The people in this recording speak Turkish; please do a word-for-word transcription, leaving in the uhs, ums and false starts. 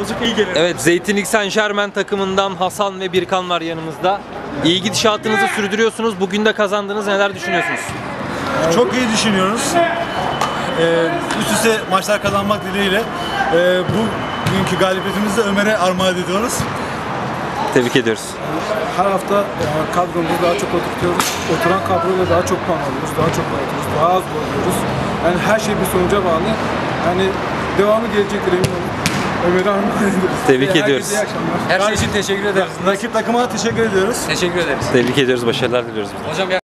bozuk iyi gelir. Evet, Zeytinlik Saint Germain takımından Hasan ve Birkan var yanımızda. İyi gidişatınızı sürdürüyorsunuz. Bugün de kazandınız. Neler düşünüyorsunuz? Çok iyi düşünüyoruz. Ee, üst üste maçlar kazanmak dileğiyle ee, bugünkü galibiyetimizi de Ömer'e armağan ediyoruz. Tebrik ediyoruz. Her hafta yani kadromuzu daha çok oturtuyoruz. Oturan kadroyla daha çok puan alıyoruz, daha çok gol atıyoruz, daha az gol atıyoruz. Yani her şey bir sonuca bağlı. Yani devamı gelecektir emin olun. Ömer'e armağan ediyoruz. Tebrik Herkese ediyoruz. iyi akşamlar. Her şey için teşekkür ederiz. Rakip takıma teşekkür ediyoruz. Teşekkür ederiz. Tebrik ediyoruz. Başarılar diliyoruz. Hocam